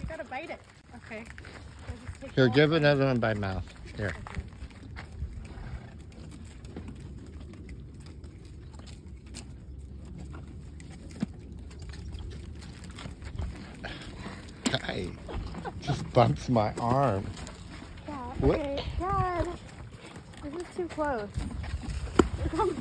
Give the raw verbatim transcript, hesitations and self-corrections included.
You gotta bite it. Okay. Here, give another one by mouth. Here. Guy just bumps my arm. Yeah, What? okay. God, this is too close.